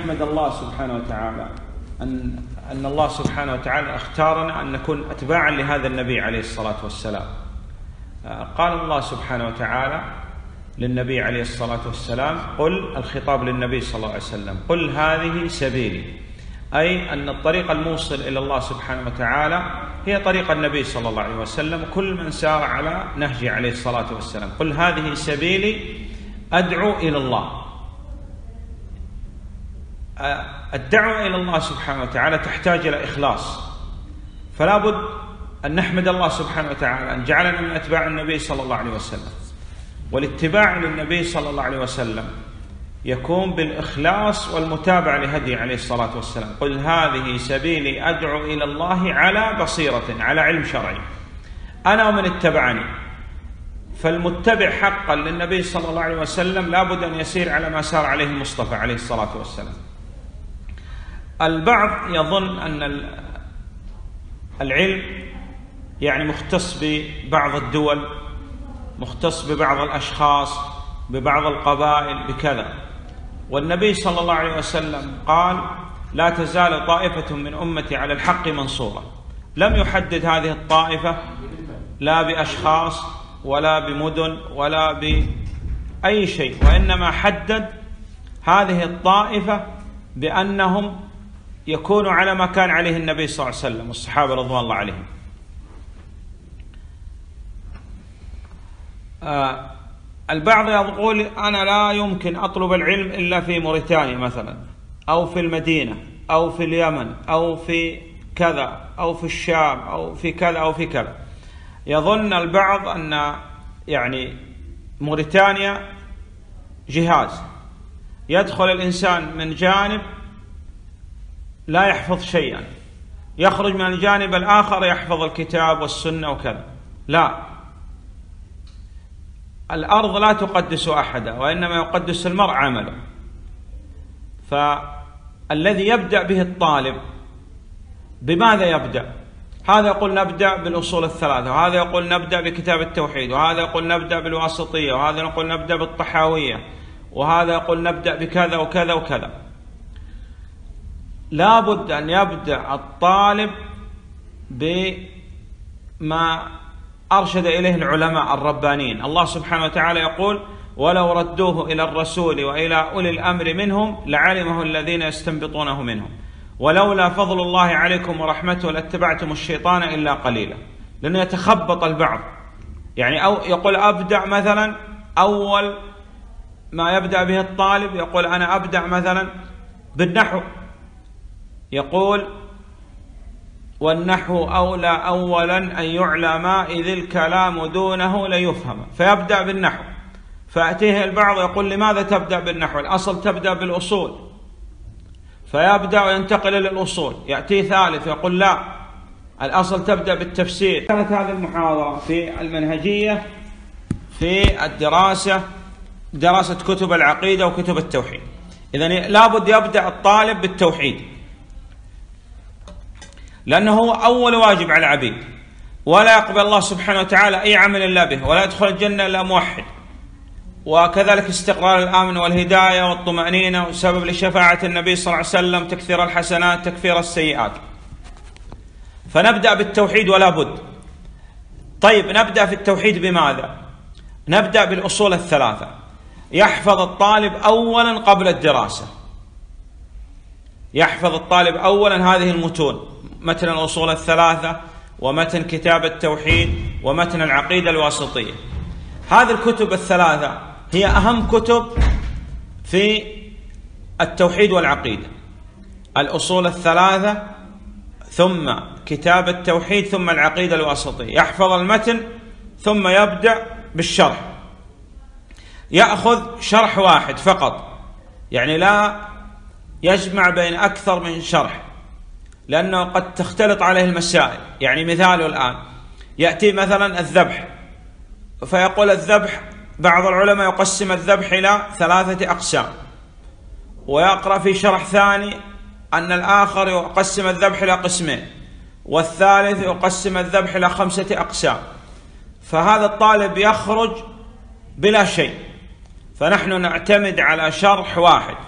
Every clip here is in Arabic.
نحمد الله سبحانه وتعالى أن الله سبحانه وتعالى اختارنا أن نكون أتباعا لهذا النبي عليه الصلاة والسلام. قال الله سبحانه وتعالى للنبي عليه الصلاة والسلام: قل، الخطاب للنبي صلى الله عليه وسلم، قل هذه سبيلي، أي أن الطريق الموصل إلى الله سبحانه وتعالى هي طريق النبي صلى الله عليه وسلم، كل من سار على نهجه عليه الصلاة والسلام. قل هذه سبيلي أدعو إلى الله. الدعوة إلى الله سبحانه وتعالى تحتاج إلى إخلاص، فلا بد أن نحمد الله سبحانه وتعالى أن جعلنا من أتباع النبي صلى الله عليه وسلم. والاتباع للنبي صلى الله عليه وسلم يكون بالإخلاص والمتابعة لهديه عليه الصلاة والسلام. قل هذه سبيلي أدعو إلى الله على بصيرة، على علم شرعي، أنا ومن اتبعني. فالمتبع حقا للنبي صلى الله عليه وسلم لا بد أن يسير على ما سار عليه المصطفى عليه الصلاة والسلام. البعض يظن أن العلم يعني مختص ببعض الدول، مختص ببعض الأشخاص، ببعض القبائل، بكذا. والنبي صلى الله عليه وسلم قال: لا تزال طائفة من أمتي على الحق منصورة. لم يحدد هذه الطائفة لا بأشخاص ولا بمدن ولا بأي شيء، وإنما حدد هذه الطائفة بأنهم يكونوا على ما كان عليه النبي صلى الله عليه وسلم والصحابة رضوان الله عليهم. البعض يقول: أنا لا يمكن أطلب العلم إلا في موريتانيا مثلا، أو في المدينة، أو في اليمن، أو في كذا، أو في الشام، أو في كذا، أو في كذا. يظن البعض أن يعني موريتانيا جهاز يدخل الإنسان من جانب لا يحفظ شيئا، يخرج من الجانب الآخر يحفظ الكتاب والسنة وكذا. لا، الأرض لا تقدس أحدا، وإنما يقدس المرء عمله. فالذي يبدأ به الطالب بماذا يبدأ؟ هذا يقول نبدأ بالأصول الثلاثة، وهذا يقول نبدأ بكتاب التوحيد، وهذا يقول نبدأ بالواسطية، وهذا يقول نبدأ بالطحاوية، وهذا يقول نبدأ بكذا وكذا وكذا. لا بد أن يبدأ الطالب بما أرشد إليه العلماء الربانيين. الله سبحانه وتعالى يقول: ولو ردوه إلى الرسول وإلى أولي الأمر منهم لعلمه الذين يستنبطونه منهم ولولا فضل الله عليكم ورحمته لاتبعتم الشيطان إلا قليلا. لأنه يتخبط البعض، يعني أو يقول أبدأ مثلا، أول ما يبدأ به الطالب يقول أنا أبدأ مثلا بالنحو، يقول: والنحو أولى أولا أن يعلم إذ الكلام دونه ليفهم، فيبدأ بالنحو. فأتيه البعض يقول: لماذا تبدأ بالنحو؟ الأصل تبدأ بالأصول. فيبدأ وينتقل للأصول. يأتي ثالث يقول: لا، الأصل تبدأ بالتفسير. كانت هذه المحاضرة في المنهجية في الدراسة، دراسة كتب العقيدة وكتب التوحيد. إذن لابد يبدأ الطالب بالتوحيد، لأنه هو أول واجب على العبيد، ولا يقبل الله سبحانه وتعالى أي عمل إلا به، ولا يدخل الجنة إلا موحد. وكذلك استقرار الأمن والهداية والطمأنينة، وسبب لشفاعة النبي صلى الله عليه وسلم تكثير الحسنات تكفير السيئات. فنبدأ بالتوحيد ولا بد. طيب، نبدأ في التوحيد بماذا؟ نبدأ بالأصول الثلاثة. يحفظ الطالب أولا قبل الدراسة، يحفظ الطالب أولا هذه المتون: متن الأصول الثلاثة، ومتن كتاب التوحيد، ومتن العقيدة الواسطية. هذه الكتب الثلاثة هي أهم كتب في التوحيد والعقيدة: الأصول الثلاثة، ثم كتاب التوحيد، ثم العقيدة الواسطية. يحفظ المتن ثم يبدأ بالشرح، يأخذ شرح واحد فقط، يعني لا يجمع بين أكثر من شرح، لأنه قد تختلط عليه المسائل. يعني مثاله الآن يأتي مثلا الذبح، فيقول الذبح، بعض العلماء يقسم الذبح إلى 3 أقسام، ويقرأ في شرح ثاني أن الآخر يقسم الذبح إلى قسمين، والثالث يقسم الذبح إلى 5 أقسام. فهذا الطالب يخرج بلا شيء. فنحن نعتمد على شرح واحد،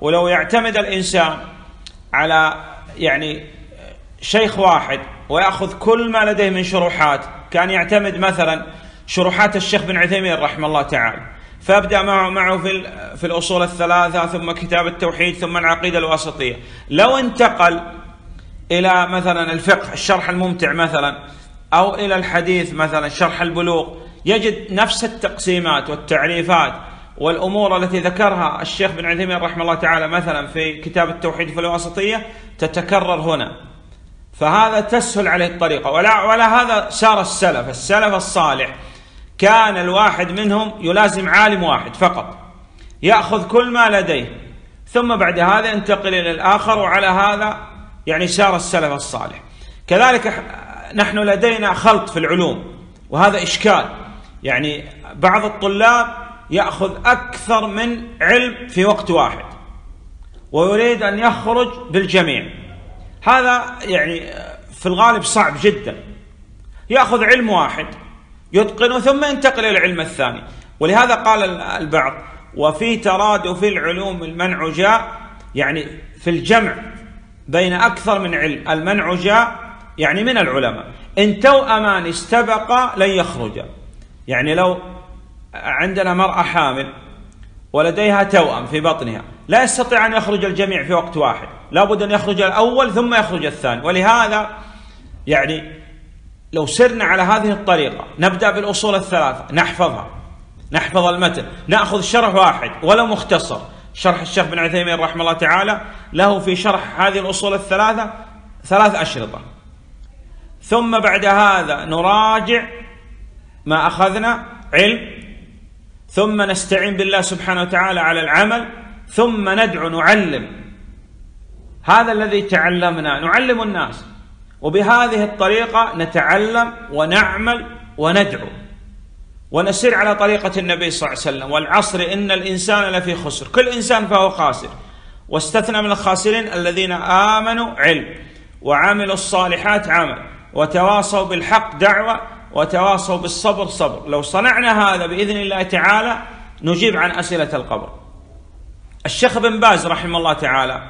ولو يعتمد الإنسان على يعني شيخ واحد ويأخذ كل ما لديه من شروحات، كان يعتمد مثلا شروحات الشيخ بن عثيمين رحمه الله تعالى، فابدأ معه في الأصول الثلاثة، ثم كتاب التوحيد، ثم العقيدة الواسطية. لو انتقل إلى مثلا الفقه الشرح الممتع مثلا، أو إلى الحديث مثلا شرح البلوغ، يجد نفس التقسيمات والتعريفات والأمور التي ذكرها الشيخ بن عثيمين رحمه الله تعالى مثلا في كتاب التوحيد في الواسطية تتكرر هنا، فهذا تسهل عليه الطريقة. ولا هذا سار السلف الصالح، كان الواحد منهم يلازم عالم واحد فقط يأخذ كل ما لديه، ثم بعد هذا ينتقل إلى الآخر، وعلى هذا يعني سار السلف الصالح. كذلك نحن لدينا خلط في العلوم، وهذا إشكال، يعني بعض الطلاب يأخذ أكثر من علم في وقت واحد ويريد أن يخرج بالجميع، هذا يعني في الغالب صعب جدا. يأخذ علم واحد يتقنه ثم ينتقل إلى العلم الثاني. ولهذا قال البعض: وفي ترادف العلوم المنع جاء، يعني في الجمع بين أكثر من علم المنع جاء، يعني من العلماء. إن توأمان استبقا لن يخرجا، يعني لو عندنا مرأة حامل ولديها توأم في بطنها لا يستطيع أن يخرج الجميع في وقت واحد، لابد أن يخرج الأول ثم يخرج الثاني. ولهذا يعني لو سرنا على هذه الطريقة، نبدأ بالأصول الثلاثة نحفظها، نحفظ المتن، نأخذ شرح واحد ولو مختصر، شرح الشيخ بن عثيمين رحمه الله تعالى له في شرح هذه الأصول الثلاثة 3 أشرطة، ثم بعد هذا نراجع ما أخذنا علم، ثم نستعين بالله سبحانه وتعالى على العمل، ثم ندعو نعلم هذا الذي تعلمنا، نعلم الناس. وبهذه الطريقة نتعلم ونعمل وندعو ونسير على طريقة النبي صلى الله عليه وسلم: والعصر إن الإنسان لفي خسر، كل إنسان فهو خاسر، واستثنى من الخاسرين الذين آمنوا علم وعملوا الصالحات عمل وتواصوا بالحق دعوة وتواصوا بالصبر صبر. لو صنعنا هذا بإذن الله تعالى نجيب عن أسئلة القبر. الشيخ بن باز رحمه الله تعالى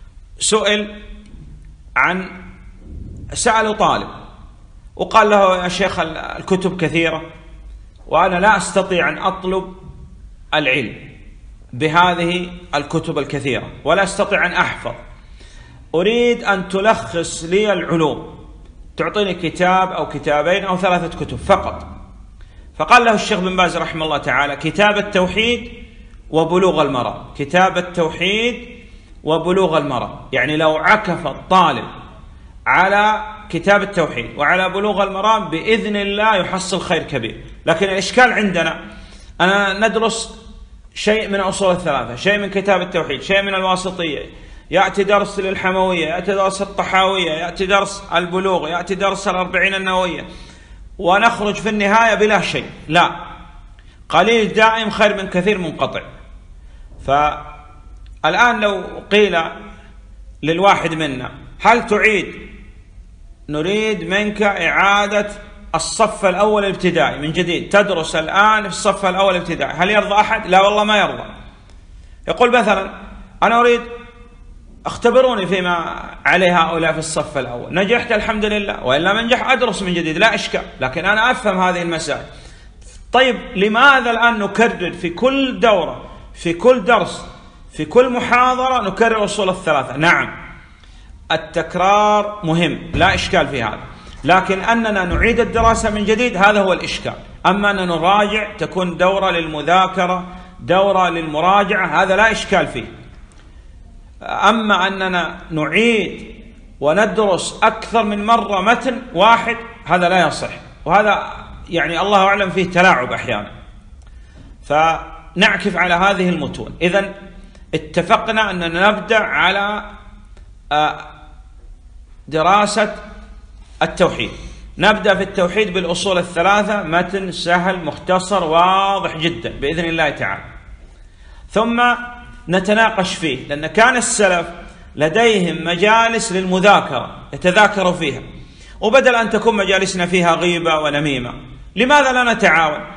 سأل طالب وقال له: يا شيخ الكتب كثيرة وأنا لا أستطيع أن أطلب العلم بهذه الكتب الكثيرة، ولا أستطيع أن أحفظ، أريد أن تلخص لي العلوم، تعطيني كتاب أو كتابين أو 3 كتب فقط. فقال له الشيخ بن باز رحمه الله تعالى: كتاب التوحيد وبلوغ المرام. كتاب التوحيد وبلوغ المرام، يعني لو عكف الطالب على كتاب التوحيد وعلى بلوغ المرام بإذن الله يحصل خير كبير. لكن الإشكال عندنا أنا ندرس شيء من أصول الثلاثة، شيء من كتاب التوحيد، شيء من الواسطية، يأتي درس للحموية، يأتي درس الطحاوية، يأتي درس البلوغ، يأتي درس 40 النووية، ونخرج في النهاية بلا شيء. لا، قليل دائم خير من كثير منقطع. فالآن لو قيل للواحد منا: هل تعيد؟ نريد منك إعادة الصف الأول الابتدائي من جديد، تدرس الآن في الصف الأول الابتدائي، هل يرضى أحد؟ لا والله ما يرضى. يقول مثلا: أنا أريد اختبروني فيما عليه هؤلاء في الصف الأول، نجحت الحمد لله، وإلا منجح أدرس من جديد لا إشكال، لكن أنا أفهم هذه المسائل. طيب لماذا الآن نكرر في كل دورة، في كل درس، في كل محاضرة نكرر أصول الثلاثة؟ نعم التكرار مهم لا إشكال في هذا، لكن أننا نعيد الدراسة من جديد هذا هو الإشكال. أما أن نراجع تكون دورة للمذاكرة، دورة للمراجعة، هذا لا إشكال فيه. أما أننا نعيد وندرس أكثر من مرة متن واحد هذا لا يصح، وهذا يعني الله أعلم فيه تلاعب أحيانا. فنعكف على هذه المتون. إذن اتفقنا أننا نبدأ على دراسة التوحيد. نبدأ في التوحيد بالأصول الثلاثة، متن سهل مختصر واضح جدا بإذن الله تعالى، ثم نتناقش فيه، لأن كان السلف لديهم مجالس للمذاكرة يتذاكروا فيها، وبدل أن تكون مجالسنا فيها غيبة ونميمة، لماذا لا نتعاون؟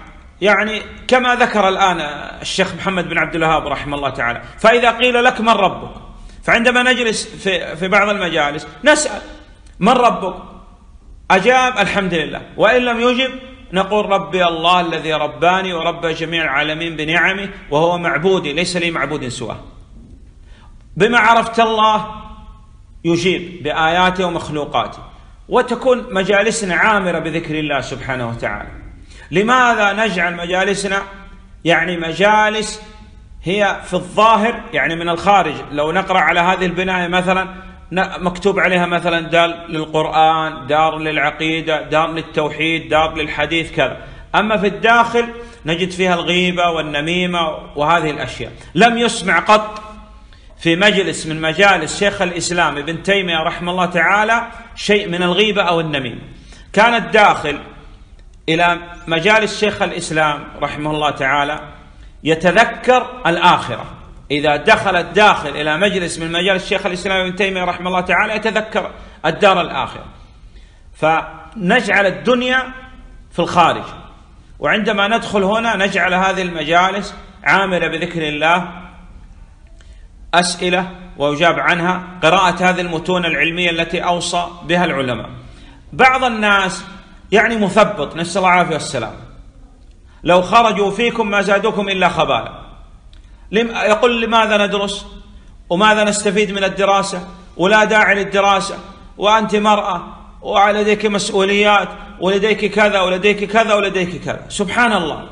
يعني كما ذكر الآن الشيخ محمد بن عبد الوهاب رحمه الله تعالى. فإذا قيل لك من ربك، فعندما نجلس في بعض المجالس نسأل من ربك، أجاب الحمد لله، وإن لم يجب نقول ربي الله الذي رباني وربى جميع العالمين بنعمه وهو معبودي ليس لي معبود سواه. بما عرفت الله يجيب بآياته ومخلوقاته، وتكون مجالسنا عامرة بذكر الله سبحانه وتعالى. لماذا نجعل مجالسنا يعني مجالس هي في الظاهر يعني من الخارج؟ لو نقرأ على هذه البناية مثلا مكتوب عليها مثلا دار للقرآن، دار للعقيدة، دار للتوحيد، دار للحديث كذا، أما في الداخل نجد فيها الغيبة والنميمة وهذه الأشياء. لم يسمع قط في مجلس من مجالس شيخ الإسلام ابن تيمية رحمه الله تعالى شيء من الغيبة أو النميمة. كان الداخل إلى مجالس شيخ الإسلام رحمه الله تعالى يتذكر الآخرة. إذا دخل الداخل إلى مجلس من مجالس شيخ الإسلام ابن تيمية رحمه الله تعالى يتذكر الدار الآخرة. فنجعل الدنيا في الخارج، وعندما ندخل هنا نجعل هذه المجالس عامرة بذكر الله، أسئلة ويجاب عنها، قراءة هذه المتون العلمية التي أوصى بها العلماء. بعض الناس يعني مثبط، نسأل الله العافية والسلام، لو خرجوا فيكم ما زادوكم إلا خبالا. يقول لماذا ندرس وماذا نستفيد من الدراسة ولا داعي للدراسة، وأنت مرأة ولديك مسؤوليات ولديك كذا ولديك كذا ولديك كذا. سبحان الله،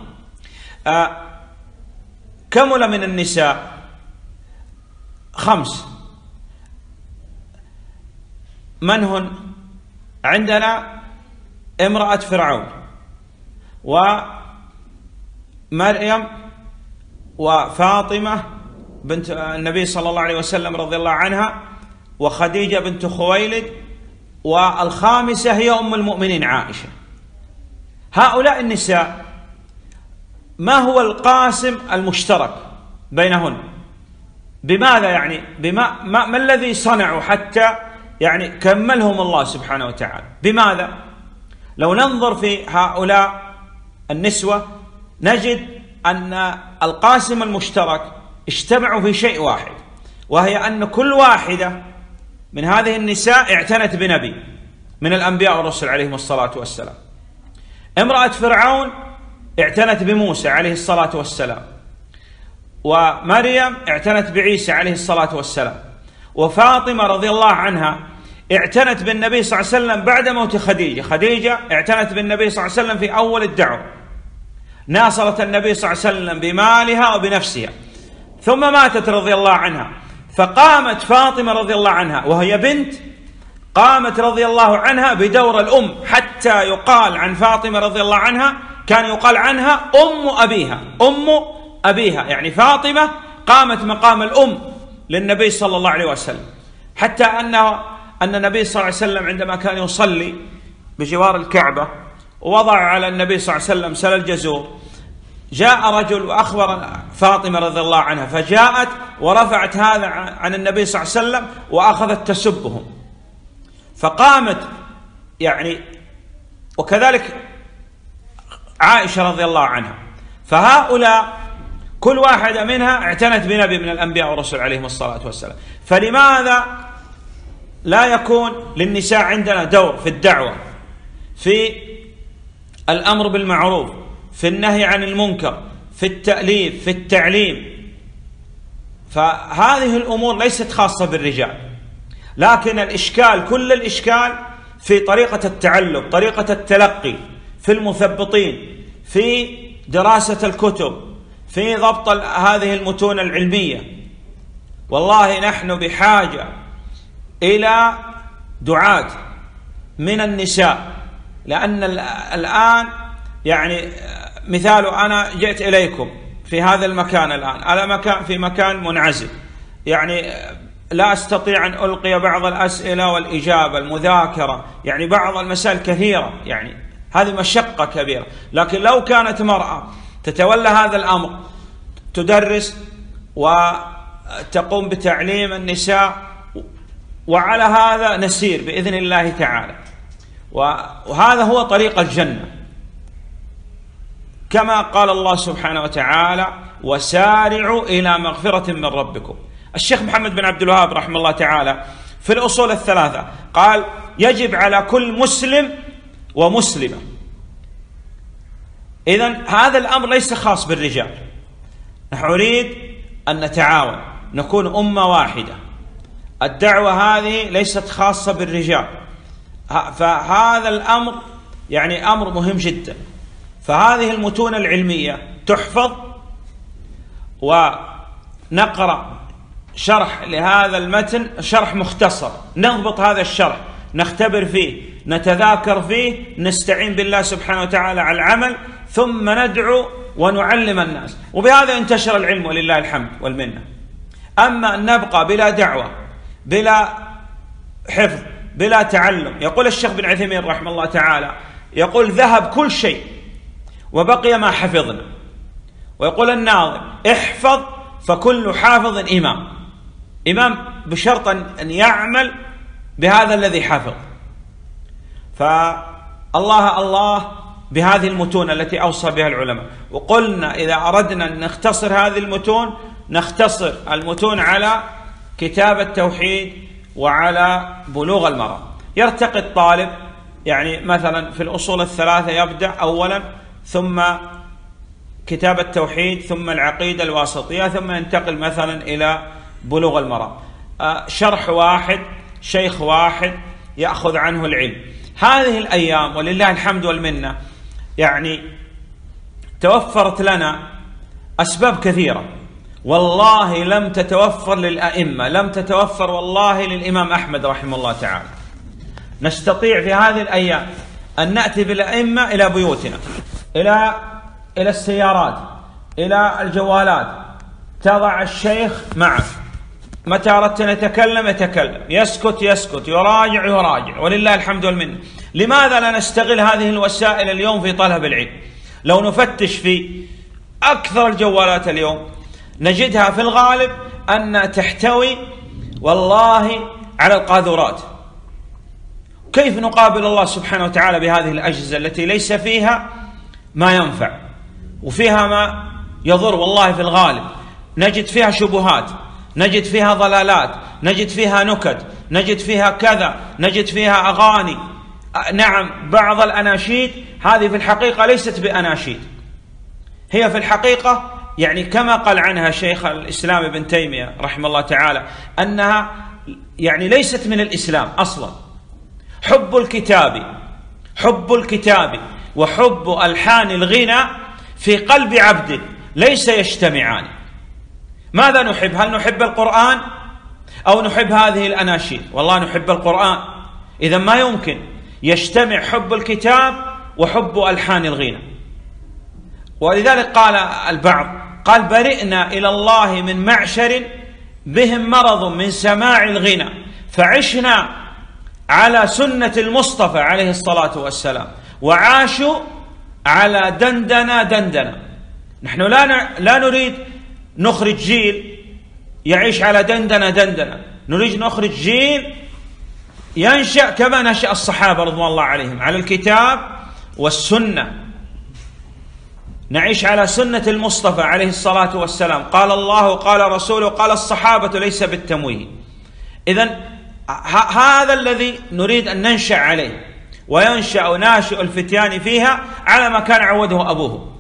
كمل من النساء 5. من هن؟ عندنا امرأة فرعون ومريم وفاطمة بنت النبي صلى الله عليه وسلم رضي الله عنها وخديجة بنت خويلد، والخامسة هي أم المؤمنين عائشة. هؤلاء النساء ما هو القاسم المشترك بينهن؟ بماذا يعني ما الذي صنعوا حتى يعني كملهم الله سبحانه وتعالى؟ بماذا؟ لو ننظر في هؤلاء النسوة نجد أن القاسم المشترك اجتمعوا في شيء واحد، وهي أن كل واحدة من هذه النساء اعتنت بنبي من الأنبياء والرسل عليهم الصلاة والسلام. امرأة فرعون اعتنت بموسى عليه الصلاة والسلام، ومريم اعتنت بعيسى عليه الصلاة والسلام، وفاطمة رضي الله عنها اعتنت بالنبي صلى الله عليه وسلم بعد موت خديجة. خديجة اعتنت بالنبي صلى الله عليه وسلم في أول الدعوة، ناصرت النبي صلى الله عليه وسلم بمالها وبنفسها، ثم ماتت رضي الله عنها، فقامت فاطمة رضي الله عنها وهي بنت، قامت رضي الله عنها بدور الأم، حتى يقال عن فاطمة رضي الله عنها كان يقال عنها أم أبيها، أم أبيها، يعني فاطمة قامت مقام الأم للنبي صلى الله عليه وسلم. حتى أن النبي صلى الله عليه وسلم عندما كان يصلي بجوار الكعبة ووضع على النبي صلى الله عليه وسلم سل الجزور، جاء رجل وأخبر فاطمة رضي الله عنها، فجاءت ورفعت هذا عن النبي صلى الله عليه وسلم وأخذت تسبهم، فقامت يعني، وكذلك عائشة رضي الله عنها. فهؤلاء كل واحدة منها اعتنت بنبي من الأنبياء والرسل عليهم الصلاة والسلام. فلماذا لا يكون للنساء عندنا دور في الدعوة، في الأمر بالمعروف، في النهي عن المنكر، في التأليف، في التعليم؟ فهذه الأمور ليست خاصة بالرجال، لكن الإشكال كل الإشكال في طريقة التعلم، طريقة التلقي، في المثبطين، في دراسة الكتب، في ضبط هذه المتون العلمية. والله نحن بحاجة إلى دعاة من النساء، لأن الآن يعني مثال، أنا جئت إليكم في هذا المكان الآن على في مكان منعزل، يعني لا أستطيع أن ألقي بعض الأسئلة والإجابة المذاكرة، يعني بعض المسائل كثيرة، يعني هذه مشقة كبيرة. لكن لو كانت مرأة تتولى هذا الأمر، تدرس وتقوم بتعليم النساء، وعلى هذا نسير بإذن الله تعالى، وهذا هو طريق الجنة. كما قال الله سبحانه وتعالى: وسارعوا إلى مغفرة من ربكم. الشيخ محمد بن عبد الوهاب رحمه الله تعالى في الأصول الثلاثة قال: يجب على كل مسلم ومسلمة. إذن هذا الأمر ليس خاص بالرجال، نحن نريد أن نتعاون، نكون أمة واحدة. الدعوة هذه ليست خاصة بالرجال، فهذا الأمر يعني أمر مهم جدا. فهذه المتون العلمية تحفظ، ونقرأ شرح لهذا المتن، شرح مختصر، نضبط هذا الشرح، نختبر فيه، نتذاكر فيه، نستعين بالله سبحانه وتعالى على العمل، ثم ندعو ونعلم الناس، وبهذا انتشر العلم ولله الحمد والمنة. أما أن نبقى بلا دعوة، بلا حفظ، بلا تعلم، يقول الشيخ بن عثيمين رحمه الله تعالى، يقول: ذهب كل شيء وبقي ما حفظنا. ويقول الناظم: احفظ فكل حافظ إمام. إمام بشرط أن يعمل بهذا الذي حفظ. فالله بهذه المتون التي أوصى بها العلماء. وقلنا إذا أردنا أن نختصر هذه المتون، نختصر المتون على كتاب التوحيد وعلى بلوغ المرام. يرتقي الطالب، يعني مثلا في الأصول الثلاثة يبدأ أولا، ثم كتاب التوحيد، ثم العقيدة الواسطية، ثم ينتقل مثلا إلى بلوغ المرام. شرح واحد، شيخ واحد يأخذ عنه العلم. هذه الأيام ولله الحمد والمنة يعني توفرت لنا أسباب كثيرة، والله لم تتوفر للأئمة، لم تتوفر والله للإمام أحمد رحمه الله تعالى. نستطيع في هذه الأيام أن نأتي بالأئمة إلى بيوتنا، إلى السيارات، إلى الجوالات، تضع الشيخ معك، متى أردت أن يتكلم يتكلم، يسكت يسكت، يراجع يراجع، ولله الحمد والمنة. لماذا لا نستغل هذه الوسائل اليوم في طلب العلم؟ لو نفتش في أكثر الجوالات اليوم نجدها في الغالب أن تحتوي والله على القاذورات. كيف نقابل الله سبحانه وتعالى بهذه الأجهزة التي ليس فيها ما ينفع وفيها ما يضر؟ والله في الغالب نجد فيها شبهات، نجد فيها ضلالات، نجد فيها نكت، نجد فيها كذا، نجد فيها أغاني. نعم، بعض الأناشيد هذه في الحقيقة ليست بأناشيد، هي في الحقيقة يعني كما قال عنها شيخ الإسلام ابن تيمية رحمه الله تعالى أنها يعني ليست من الإسلام أصلا. حب الكتاب وحب ألحان الغنى في قلب عبد ليس يجتمعان. ماذا نحب؟ هل نحب القرآن أو نحب هذه الأناشيد؟ والله نحب القرآن. إذا ما يمكن يجتمع حب الكتاب وحب ألحان الغنى. ولذلك قال البعض، قال: برئنا إلى الله من معشر بهم مرض من سماع الغنى، فعشنا على سنة المصطفى عليه الصلاة والسلام، وعاشوا على دندنة. نحن لا نريد نخرج جيل يعيش على دندنة، نريد نخرج جيل ينشأ كما نشأ الصحابة رضوان الله عليهم على الكتاب والسنة، نعيش على سنة المصطفى عليه الصلاة والسلام. قال الله قال رسوله قال الصحابة، ليس بالتمويه. إذن هذا الذي نريد أن ننشأ عليه، وينشأ ناشئ الفتيان فيها على ما كان عوده أبوه.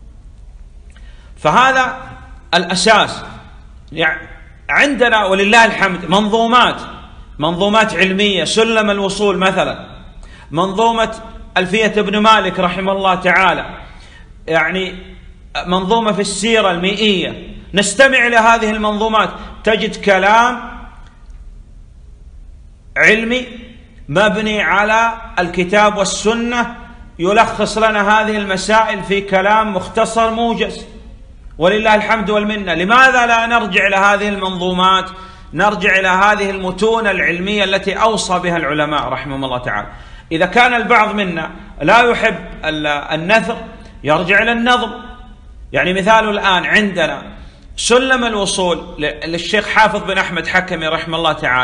فهذا الأساس. يعني عندنا ولله الحمد منظومات علمية، سلم الوصول مثلا، منظومة ألفية ابن مالك رحمه الله تعالى، يعني منظومة في السيرة المئية. نستمع إلى هذه المنظومات تجد كلام علمي مبني على الكتاب والسنة، يلخص لنا هذه المسائل في كلام مختصر موجز، ولله الحمد والمنة. لماذا لا نرجع إلى هذه المنظومات، نرجع إلى هذه المتون العلمية التي أوصى بها العلماء رحمهم الله تعالى؟ إذا كان البعض منا لا يحب النثر يرجع إلى النظم. يعني مثال الآن عندنا سلم الوصول للشيخ حافظ بن أحمد حكمي رحمه الله تعالى،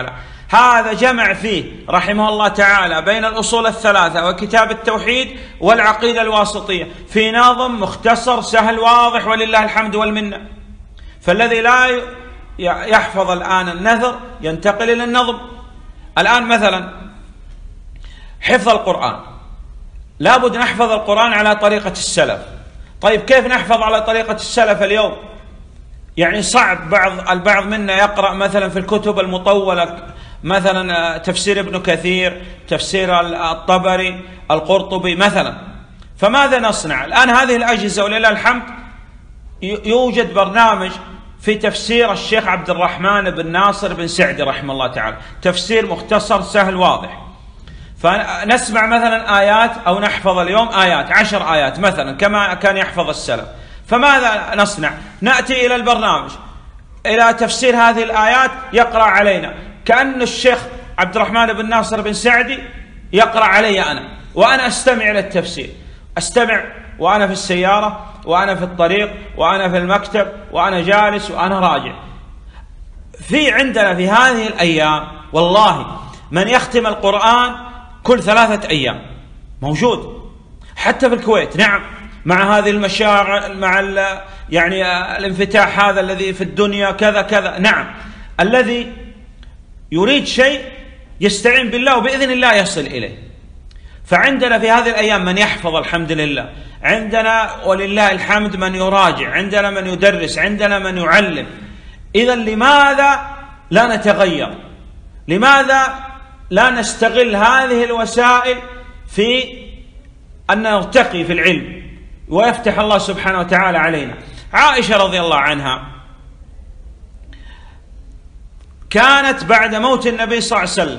هذا جمع فيه رحمه الله تعالى بين الأصول الثلاثة وكتاب التوحيد والعقيدة الواسطية في نظم مختصر سهل واضح ولله الحمد والمنة. فالذي لا يحفظ الآن النثر ينتقل إلى النظم. الآن مثلا حفظ القرآن، لابد نحفظ القرآن على طريقة السلف. طيب كيف نحفظ على طريقة السلف اليوم؟ يعني صعب، البعض منا يقرأ مثلا في الكتب المطولة مثلا تفسير ابن كثير، تفسير الطبري، القرطبي مثلا. فماذا نصنع الآن؟ هذه الأجهزة ولله الحمد يوجد برنامج في تفسير الشيخ عبد الرحمن بن ناصر بن سعدي رحمه الله تعالى، تفسير مختصر سهل واضح. فنسمع مثلا آيات أو نحفظ اليوم آيات 10 آيات مثلا كما كان يحفظ السلف. فماذا نصنع؟ نأتي إلى البرنامج إلى تفسير هذه الآيات يقرأ علينا كأن الشيخ عبد الرحمن بن ناصر بن سعدي يقرأ علي أنا، وأنا أستمع إلى التفسير، أستمع وأنا في السيارة وأنا في الطريق وأنا في المكتب وأنا جالس وأنا راجع. في عندنا في هذه الأيام والله من يختم القرآن كل 3 أيام موجود، حتى في الكويت. نعم، مع هذه المشاعر، مع يعني الانفتاح هذا الذي في الدنيا كذا كذا. نعم، الذي يريد شيء يستعين بالله وبإذن الله يصل إليه. فعندنا في هذه الأيام من يحفظ الحمد لله، عندنا ولله الحمد من يراجع، عندنا من يدرس، عندنا من يعلم. إذا لماذا لا نتغير؟ لماذا لا نستغل هذه الوسائل في أن نرتقي في العلم ويفتح الله سبحانه وتعالى علينا؟ عائشة رضي الله عنها كانت بعد موت النبي صلى الله عليه وسلم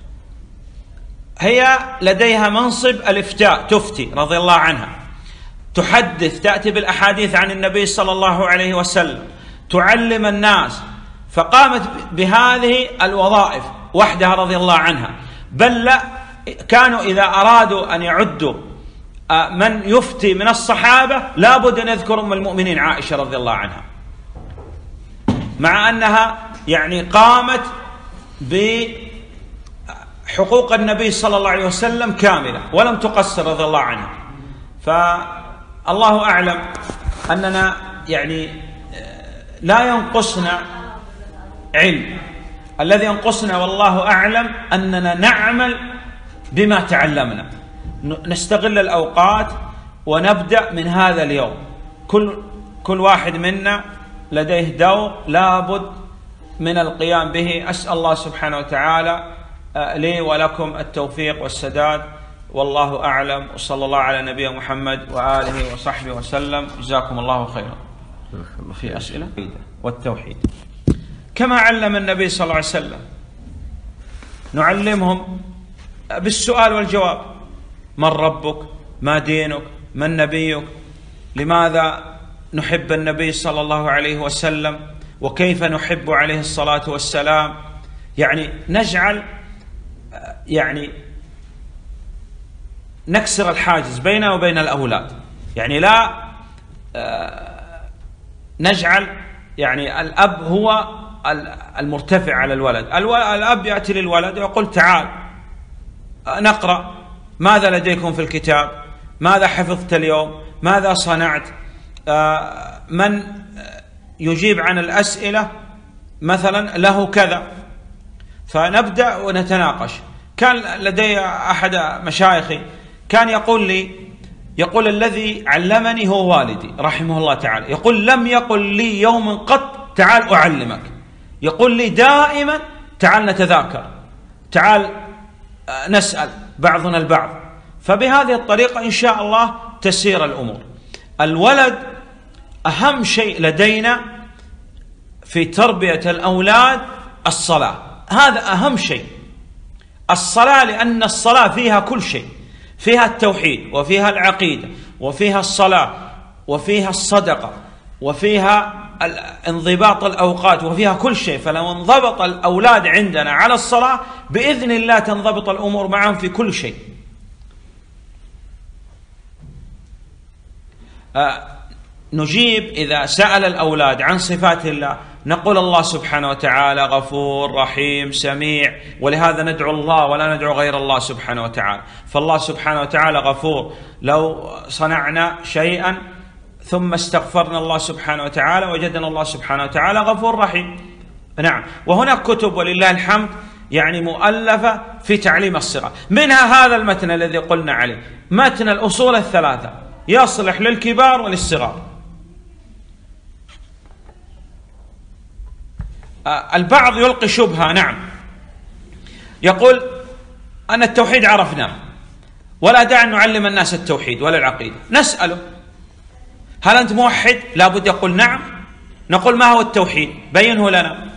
هي لديها منصب الإفتاء، تفتي رضي الله عنها، تحدث، تأتي بالأحاديث عن النبي صلى الله عليه وسلم، تعلم الناس. فقامت بهذه الوظائف وحدها رضي الله عنها. بل لا، كانوا إذا أرادوا أن يعدوا من يفتي من الصحابة لابد أن يذكر أم المؤمنين عائشة رضي الله عنها، مع أنها يعني قامت بحقوق النبي صلى الله عليه وسلم كاملة ولم تقصر رضي الله عنها. فالله أعلم أننا يعني لا ينقصنا علم، الذي ينقصنا والله أعلم أننا نعمل بما تعلمنا، نستغل الأوقات ونبدأ من هذا اليوم. كل واحد منا لديه دور لابد من القيام به. أسأل الله سبحانه وتعالى لي ولكم التوفيق والسداد، والله أعلم، وصلى الله على نبينا محمد وآله وصحبه وسلم. جزاكم الله خيرا. في أسئلة؟ والتوحيد كما علم النبي صلى الله عليه وسلم، نعلمهم بالسؤال والجواب: من ربك؟ ما دينك؟ من نبيك؟ لماذا نحب النبي صلى الله عليه وسلم؟ وكيف نحب عليه الصلاة والسلام؟ يعني نجعل يعني نكسر الحاجز بيننا وبين الأولاد، يعني لا نجعل يعني الأب هو المرتفع على الولد. الأب يأتي للولد ويقول: تعال نقرأ، ماذا لديكم في الكتاب؟ ماذا حفظت اليوم؟ ماذا صنعت؟ من يجيب عن الأسئلة مثلا له كذا، فنبدأ ونتناقش. كان لدي أحد مشايخي كان يقول الذي علمني هو والدي رحمه الله تعالى. يقول: لم يقل لي يوم قط تعال أعلمك، يقول لي دائما: تعال نتذاكر، تعال نسأل بعضنا البعض. فبهذه الطريقة إن شاء الله تسير الأمور. الولد أهم شيء لدينا في تربية الأولاد الصلاة، هذا أهم شيء، الصلاة، لأن الصلاة فيها كل شيء، فيها التوحيد وفيها العقيدة وفيها الصلاة وفيها الصدقة وفيها انضباط الأوقات وفيها كل شيء. فلو انضبط الأولاد عندنا على الصلاة بإذن الله تنضبط الأمور معهم في كل شيء. نجيب إذا سأل الأولاد عن صفات الله، نقول الله سبحانه وتعالى غفور رحيم سميع، ولهذا ندعو الله ولا ندعو غير الله سبحانه وتعالى. فالله سبحانه وتعالى غفور، لو صنعنا شيئا ثم استغفرنا الله سبحانه وتعالى وجدنا الله سبحانه وتعالى غفور رحيم. نعم. وهناك كتب ولله الحمد يعني مؤلفة في تعليم الصغار، منها هذا المتن الذي قلنا عليه، متن الأصول الثلاثة، يصلح للكبار وللصغار. البعض يلقي شبهة، نعم، يقول أن التوحيد عرفناه ولا داعي أن نعلم الناس التوحيد ولا العقيدة. نسأله: هل أنت موحد؟ لابد يقول نعم. نقول: ما هو التوحيد؟ بينه لنا.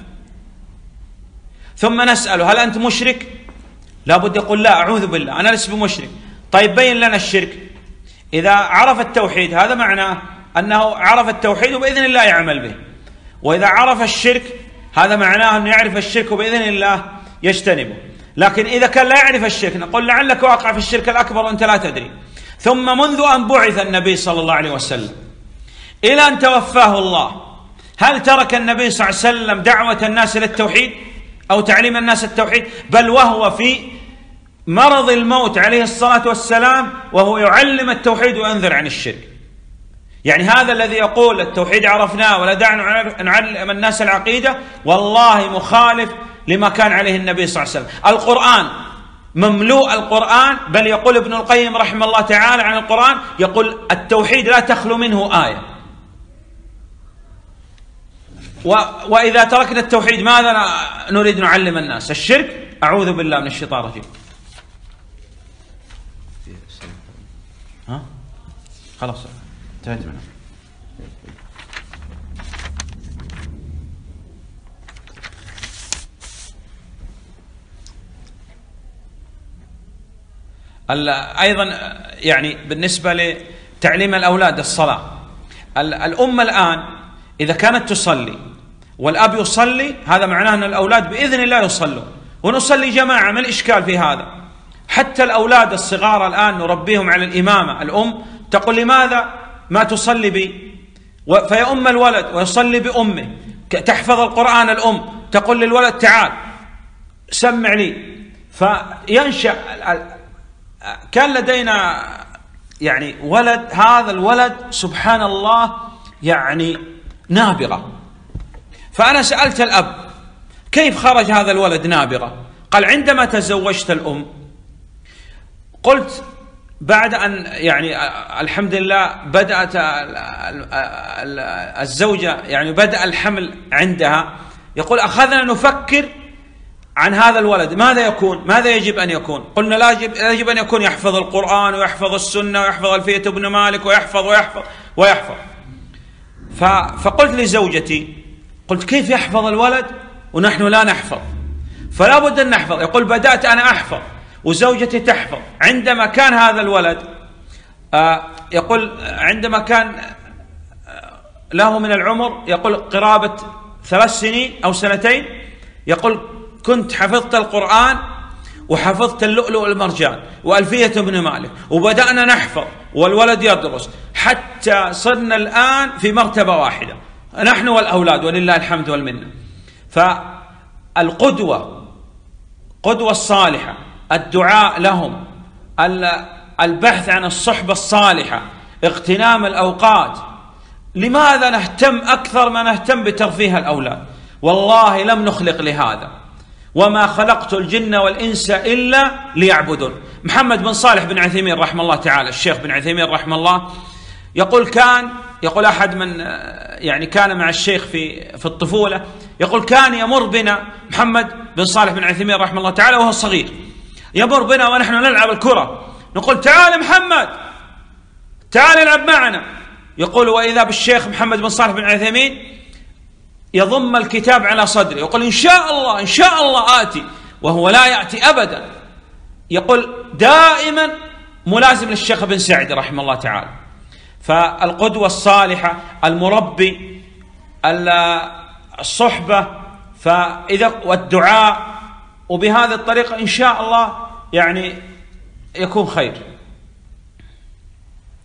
ثم نسأله: هل أنت مشرك؟ لابد يقول لا، أعوذ بالله، أنا لست بمشرك. طيب بين لنا الشرك. إذا عرف التوحيد هذا معناه أنه عرف التوحيد وبإذن الله يعمل به، وإذا عرف الشرك هذا معناه أنه يعرف الشرك وبإذن الله يجتنبه. لكن إذا كان لا يعرف الشرك نقول لعلك واقع في الشرك الأكبر وأنت لا تدري. ثم منذ أن بعث النبي صلى الله عليه وسلم إلى أن توفاه الله، هل ترك النبي صلى الله عليه وسلم دعوة الناس إلى التوحيد أو تعليم الناس التوحيد؟ بل وهو في مرض الموت عليه الصلاة والسلام وهو يعلم التوحيد وينذر عن الشرك. يعني هذا الذي يقول التوحيد عرفناه ولا داعي نعلم الناس العقيدة، والله مخالف لما كان عليه النبي صلى الله عليه وسلم. القرآن مملوء، القرآن، بل يقول ابن القيم رحمه الله تعالى عن القرآن، يقول التوحيد لا تخلو منه آية. وإذا تركنا التوحيد ماذا نريد نعلم الناس؟ الشرك؟ أعوذ بالله من الشيطان الرجيم. ها؟ خلاص انتهيت منها. أيضا يعني بالنسبة لتعليم الأولاد الصلاة، الأم الآن إذا كانت تصلي والأب يصلي هذا معناه أن الأولاد بإذن الله يصلون، ونصلي جماعة، ما الإشكال في هذا؟ حتى الأولاد الصغار الآن نربيهم على الإمامة. الأم تقول لماذا ما تصلي بي؟ فيؤم الولد ويصلي بأمه. تحفظ القرآن الأم تقول للولد تعال سمع لي. فينشأ. كان لدينا يعني ولد، هذا الولد سبحان الله يعني نابغة. فأنا سألت الأب كيف خرج هذا الولد نابغة؟ قال عندما تزوجت الأم، قلت بعد أن يعني الحمد لله بدأت الزوجة يعني بدأ الحمل عندها، يقول أخذنا نفكر عن هذا الولد ماذا يكون، ماذا يجب أن يكون. قلنا لا يجب أن يكون يحفظ القرآن ويحفظ السنة ويحفظ ألفية ابن مالك ويحفظ ويحفظ ويحفظ. فقلت لزوجتي، قلت كيف يحفظ الولد ونحن لا نحفظ؟ فلا بد أن نحفظ. يقول بدأت أنا أحفظ وزوجتي تحفظ. عندما كان هذا الولد يقول عندما كان له من العمر يقول قرابة 3 سنين أو 2 يقول كنت حفظت القرآن وحفظت اللؤلؤ والمرجان وألفية ابن مالك، وبدأنا نحفظ والولد يدرس حتى صرنا الآن في مرتبة واحدة نحن والأولاد ولله الحمد والمنة. فالقدوة، قدوة الصالحة، الدعاء لهم، البحث عن الصحبة الصالحة، اغتنام الأوقات. لماذا نهتم أكثر ما نهتم بترفيه الأولاد؟ والله لم نخلق لهذا، وما خلقت الجن والإنس إلا ليعبدون. محمد بن صالح بن عثيمين رحمه الله تعالى، الشيخ بن عثيمين رحمه الله، يقول أحد من يعني كان مع الشيخ في الطفولة، يقول كان يمر بنا محمد بن صالح بن عثيمين رحمه الله تعالى وهو صغير، يمر بنا ونحن نلعب الكرة، نقول تعال محمد تعال العب معنا. يقول وإذا بالشيخ محمد بن صالح بن عثيمين يضم الكتاب على صدره، يقول إن شاء الله إن شاء الله آتي، وهو لا يأتي أبدا. يقول دائما ملازم للشيخ بن سعد رحمه الله تعالى. فالقدوة الصالحة، المربي، الصحبة، والدعاء، وبهذه الطريقة إن شاء الله يعني يكون خير.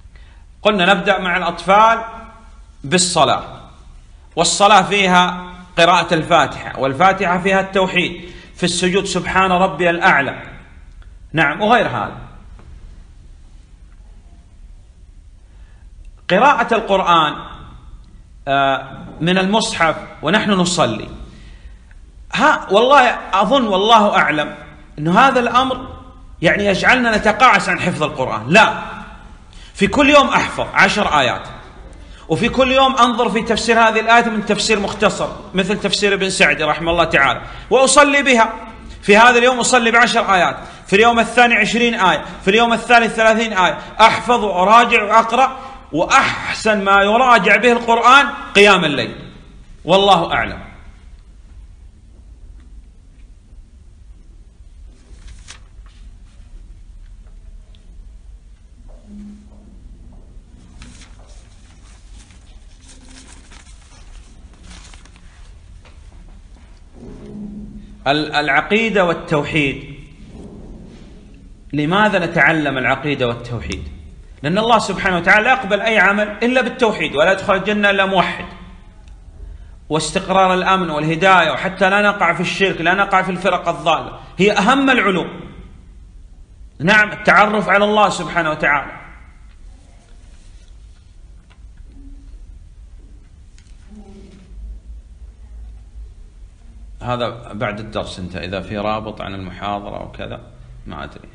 قلنا نبدأ مع الأطفال بالصلاة، والصلاة فيها قراءة الفاتحة، والفاتحة فيها التوحيد، في السجود سبحان ربي الأعلى، نعم، وغير هذا. قراءة القرآن من المصحف ونحن نصلي، والله أظن والله أعلم أن هذا الأمر يعني يجعلنا نتقاعس عن حفظ القرآن. لا، في كل يوم أحفظ 10 آيات، وفي كل يوم أنظر في تفسير هذه الآية من تفسير مختصر مثل تفسير ابن سعدي رحمه الله تعالى، وأصلي بها. في هذا اليوم أصلي ب10 آيات، في اليوم الثاني 20 آية، في اليوم الثالث 30 آية، أحفظ وأراجع وأقرأ. وأحسن ما يراجع به القرآن قيام الليل، والله أعلم. العقيدة والتوحيد، لماذا نتعلم العقيدة والتوحيد؟ لأن الله سبحانه وتعالى لا يقبل أي عمل إلا بالتوحيد، ولا يدخل الجنة إلا موحد. واستقرار الأمن والهداية، وحتى لا نقع في الشرك، لا نقع في الفرق الضالة، هي أهم العلوم. نعم، التعرف على الله سبحانه وتعالى. هذا بعد الدرس، أنت إذا في رابط عن المحاضرة أو كذا، ما أدري.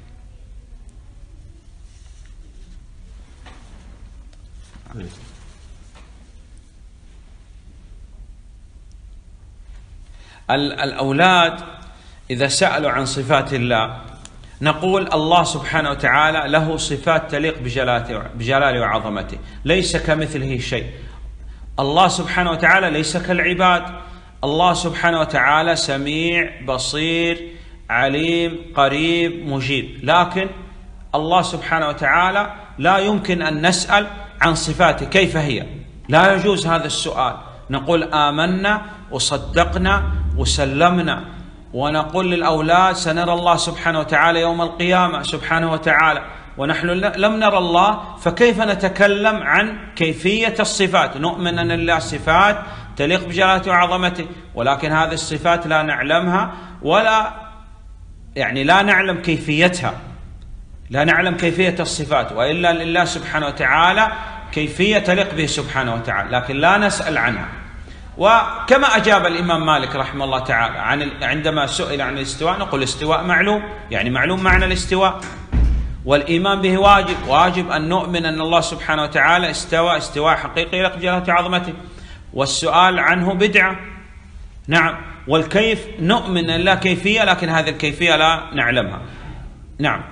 الأولاد إذا سألوا عن صفات الله نقول الله سبحانه وتعالى له صفات تليق بجلاله وعظمته، ليس كمثله شيء. الله سبحانه وتعالى ليس كالعباد. الله سبحانه وتعالى سميع بصير عليم قريب مجيب، لكن الله سبحانه وتعالى لا يمكن أن نسأل عن صفاته كيف هي، لا يجوز هذا السؤال. نقول آمنا وصدقنا وسلمنا، ونقول للأولاد سنرى الله سبحانه وتعالى يوم القيامة سبحانه وتعالى، ونحن لم نرى الله، فكيف نتكلم عن كيفية الصفات؟ نؤمن أن لله صفات تليق بجلاله وعظمته، ولكن هذه الصفات لا نعلمها، ولا يعني لا نعلم كيفيتها، لا نعلم كيفية الصفات، وإلا لله سبحانه وتعالى كيفية تليق به سبحانه وتعالى، لكن لا نسأل عنها. وكما أجاب الإمام مالك رحمه الله تعالى عندما سئل عن الاستواء، نقول الاستواء معلوم، يعني معلوم معنى الاستواء، والإيمان به واجب أن نؤمن أن الله سبحانه وتعالى استوى استواء حقيقي يليق بجلاله وعظمته، والسؤال عنه بدعة. نعم، والكيف نؤمن أن لا كيفية، لكن هذه الكيفية لا نعلمها. نعم،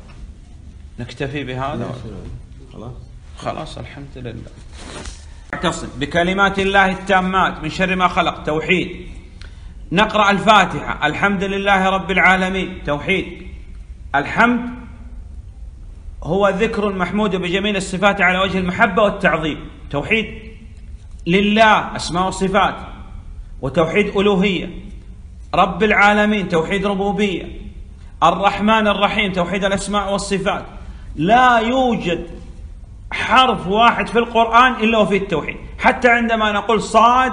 نكتفي بهذا. خلاص الحمد لله. اعتصم بكلمات الله التامات من شر ما خلق، توحيد. نقرأ الفاتحة، الحمد لله رب العالمين، توحيد. الحمد هو ذكر المحمود بجميل الصفات على وجه المحبة والتعظيم، توحيد. لله أسماء وصفات، وتوحيد ألوهية. رب العالمين توحيد ربوبية. الرحمن الرحيم توحيد الأسماء والصفات. لا يوجد حرف واحد في القرآن إلا وفيه التوحيد، حتى عندما نقول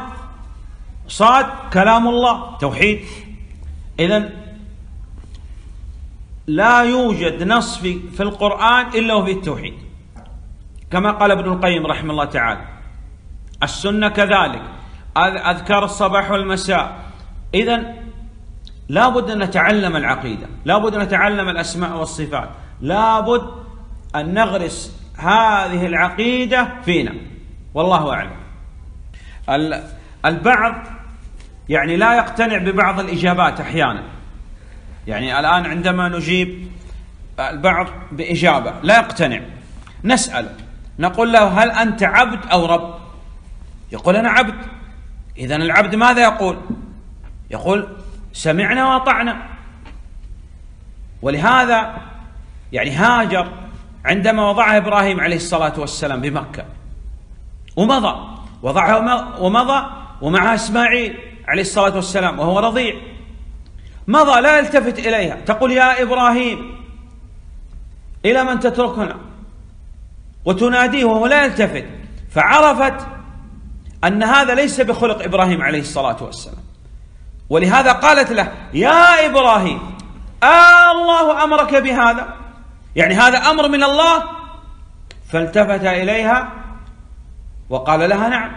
صاد كلام الله، توحيد. إذن لا يوجد نص في القرآن إلا وفيه التوحيد، كما قال ابن القيم رحمه الله تعالى. السنة كذلك، أذكار الصباح والمساء. إذن لا بد أن نتعلم العقيدة، لا بد أن نتعلم الأسماء والصفات، لا بد أن نغرس هذه العقيدة فينا، والله أعلم. البعض يعني لا يقتنع ببعض الإجابات أحيانا، يعني الآن عندما نجيب البعض بإجابة لا يقتنع، نسأل نقول له هل أنت عبد أو رب؟ يقول أنا عبد. إذن العبد ماذا يقول؟ يقول سمعنا وأطعنا. ولهذا يعني هاجر عندما وضعها إبراهيم عليه الصلاة والسلام بمكة ومضى، وضعها ومضى ومعها إسماعيل عليه الصلاة والسلام وهو رضيع، مضى لا يلتفت إليها، تقول يا إبراهيم إلى من تتركنا، وتناديه وهو لا يلتفت، فعرفت أن هذا ليس بخلق إبراهيم عليه الصلاة والسلام، ولهذا قالت له: يا إبراهيم الله أمرك بهذا؟ يعني هذا أمر من الله؟ فالتفت إليها وقال لها: نعم.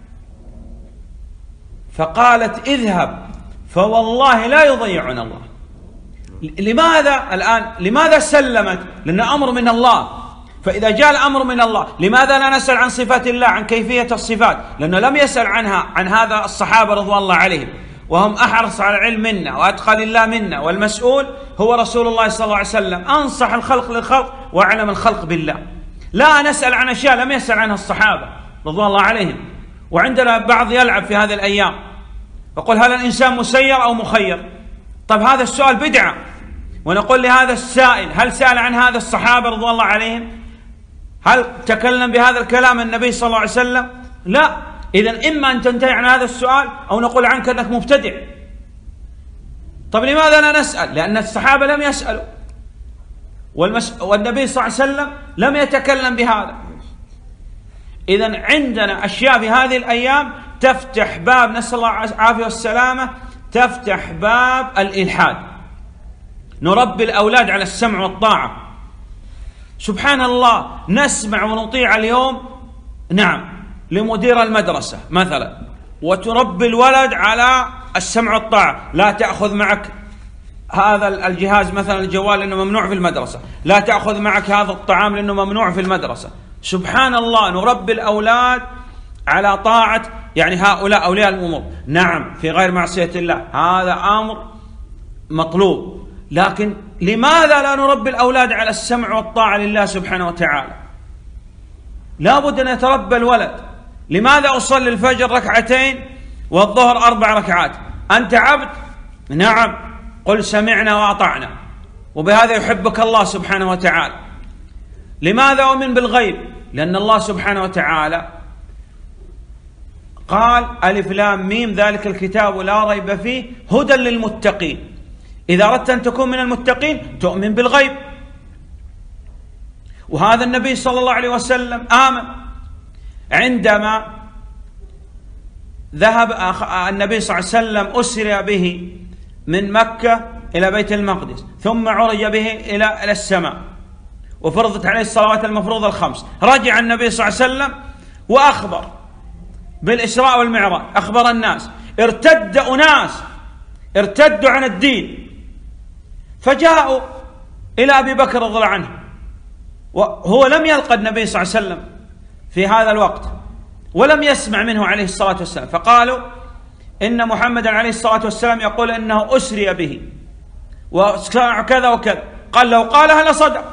فقالت: اذهب فوالله لا يضيعنا الله. لماذا الآن؟ لماذا سلمت؟ لأن أمر من الله. فإذا جاء الأمر من الله، لماذا لا نسأل عن صفات الله، عن كيفية الصفات؟ لأنه لم يسأل عنها عن هذا الصحابة رضوان الله عليهم، وهم أحرص على العلم منا وأتقى لله منا، والمسؤول هو رسول الله صلى الله عليه وسلم، أنصح الخلق للخلق وأعلم الخلق بالله. لا نسأل عن أشياء لم يسأل عنها الصحابة رضوان الله عليهم. وعندنا بعض يلعب في هذه الأيام يقول: هل الإنسان مسير أو مخير؟ طب هذا السؤال بدعة، ونقول لهذا السائل: هل سأل عن هذا الصحابة رضوان الله عليهم؟ هل تكلم بهذا الكلام النبي صلى الله عليه وسلم؟ لا. إذن إما أن تنتهي عن هذا السؤال أو نقول عنك أنك مبتدع. طب لماذا لا نسأل؟ لأن الصحابة لم يسألوا، والنبي صلى الله عليه وسلم لم يتكلم بهذا. إذن عندنا أشياء في هذه الأيام تفتح باب، نسأل الله العافية والسلامة، تفتح باب الإلحاد. نربي الأولاد على السمع والطاعة. سبحان الله، نسمع ونطيع اليوم نعم لمدير المدرسة مثلا، وتربي الولد على السمع والطاعة. لا تأخذ معك هذا الجهاز مثلا الجوال لأنه ممنوع في المدرسة، لا تأخذ معك هذا الطعام لأنه ممنوع في المدرسة. سبحان الله، نربي الأولاد على طاعة يعني هؤلاء أولياء الأمور. نعم في غير معصية الله، هذا أمر مطلوب، لكن لماذا لا نربي الأولاد على السمع والطاعة لله سبحانه وتعالى؟ لا بد أن يتربى الولد. لماذا أصلي الفجر ركعتين والظهر 4 ركعات؟ أنت عبد؟ نعم، قل سمعنا وأطعنا، وبهذا يحبك الله سبحانه وتعالى. لماذا أؤمن بالغيب؟ لأن الله سبحانه وتعالى قال: ألف لام ميم ذلك الكتاب لا ريب فيه هدى للمتقين. إذا أردت أن تكون من المتقين تؤمن بالغيب. وهذا النبي صلى الله عليه وسلم آمن عندما ذهب النبي صلى الله عليه وسلم أسري به من مكة إلى بيت المقدس، ثم عرج به إلى السماء، وفرضت عليه الصلوات المفروضة ال5. رجع النبي صلى الله عليه وسلم وأخبر بالإسراء والمعراج، أخبر الناس. ارتد أناس، ارتدوا عن الدين، فجاءوا إلى أبي بكر رضي الله عنه، وهو لم يلقى النبي صلى الله عليه وسلم في هذا الوقت، ولم يسمع منه عليه الصلاة والسلام. فقالوا: إن محمدا عليه الصلاة والسلام يقول إنه أسري به وكذا وكذا. قال: لو قالها لصدق.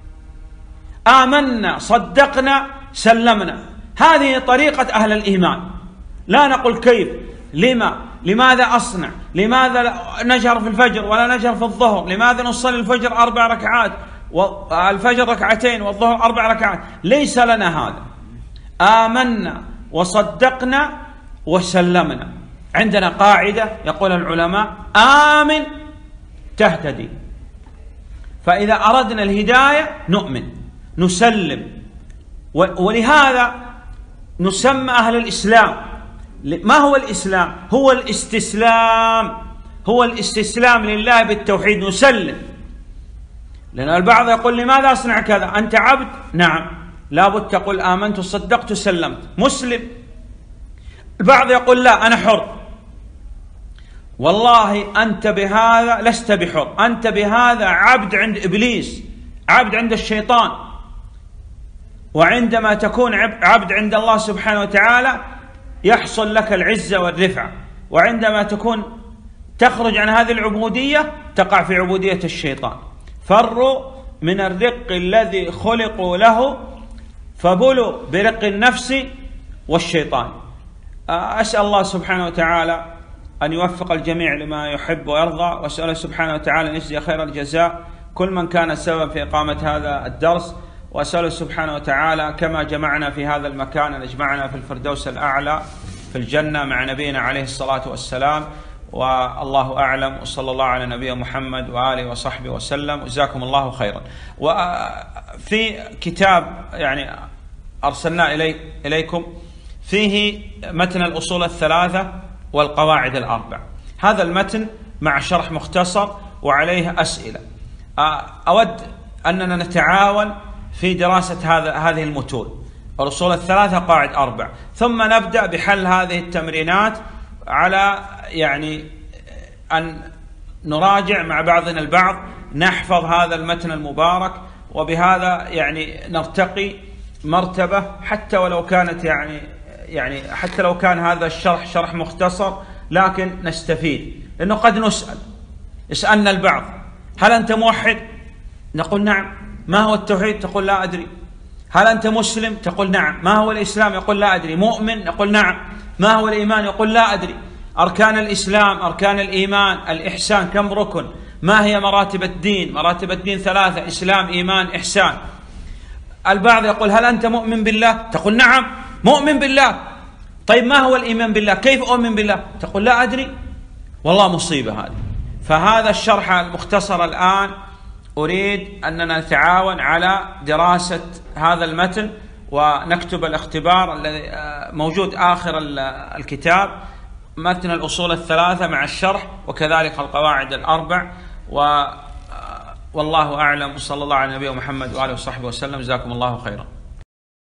آمنا صدقنا سلمنا. هذه طريقة أهل الإيمان. لا نقول كيف، لماذا أصنع، لماذا نجهر في الفجر ولا نجهر في الظهر، لماذا نصلي الفجر 4 ركعات والفجر 2 ركعتين والظهر 4 ركعات. ليس لنا هذا. آمنا وصدقنا وسلمنا. عندنا قاعدة يقول العلماء: آمن تهتدي. فإذا أردنا الهداية نؤمن نسلم. ولهذا نسمى أهل الإسلام. ما هو الإسلام؟ هو الاستسلام، هو الاستسلام لله بالتوحيد، نسلم. لأن البعض يقول: لماذا أصنع كذا؟ أنت عبد؟ نعم، لابد تقول آمنت صدقت سلمت، مسلم. البعض يقول: لا أنا حر. والله أنت بهذا لست بحر، أنت بهذا عبد عند إبليس، عبد عند الشيطان. وعندما تكون عبد عند الله سبحانه وتعالى يحصل لك العزة والرفعة، وعندما تكون تخرج عن هذه العبودية تقع في عبودية الشيطان. فروا من الرق الذي خلقوا له فبلوا برق النفس والشيطان. أسأل الله سبحانه وتعالى أن يوفق الجميع لما يحب ويرضى، وأسأله سبحانه وتعالى أن يجزي خير الجزاء كل من كان السبب في إقامة هذا الدرس، وأسأله سبحانه وتعالى كما جمعنا في هذا المكان أن يجمعنا في الفردوس الأعلى في الجنة مع نبينا عليه الصلاة والسلام. والله أعلم، وصلى الله على نبينا محمد وآله وصحبه وسلم. جزاكم الله خيرا. وفي كتاب يعني أرسلنا إليكم فيه متن الأصول الثلاثة والقواعد الأربع. هذا المتن مع شرح مختصر وعليه أسئلة. أود أننا نتعاون في دراسة هذه المتون، الأصول الثلاثة قواعد أربع، ثم نبدأ بحل هذه التمرينات على يعني أن نراجع مع بعضنا البعض، نحفظ هذا المتن المبارك، وبهذا يعني نرتقي مرتبة، حتى ولو كانت يعني حتى لو كان هذا الشرح شرح مختصر، لكن نستفيد. لأنه قد يسألنا البعض: هل أنت موحد؟ نقول نعم. ما هو التوحيد؟ تقول لا أدري. هل أنت مسلم؟ تقول نعم. ما هو الإسلام؟ يقول لا أدري. مؤمن؟ يقول نعم. ما هو الإيمان؟ يقول لا أدري. أركان الإسلام، أركان الإيمان، الإحسان كم ركن؟ ما هي مراتب الدين؟ مراتب الدين 3: إسلام، إيمان، إحسان. البعض يقول: هل أنت مؤمن بالله؟ تقول نعم مؤمن بالله. طيب ما هو الإيمان بالله؟ كيف أؤمن بالله؟ تقول لا أدري. والله مصيبة هذه. فهذا الشرح المختصر الآن أريد أننا نتعاون على دراسة هذا المتن، ونكتب الاختبار الذي موجود آخر الكتاب، متن الأصول الثلاثة مع الشرح، وكذلك القواعد الأربع. والله أعلم، وصلى الله على نبينا محمد وآله وصحبه وسلم. جزاكم الله خيرا.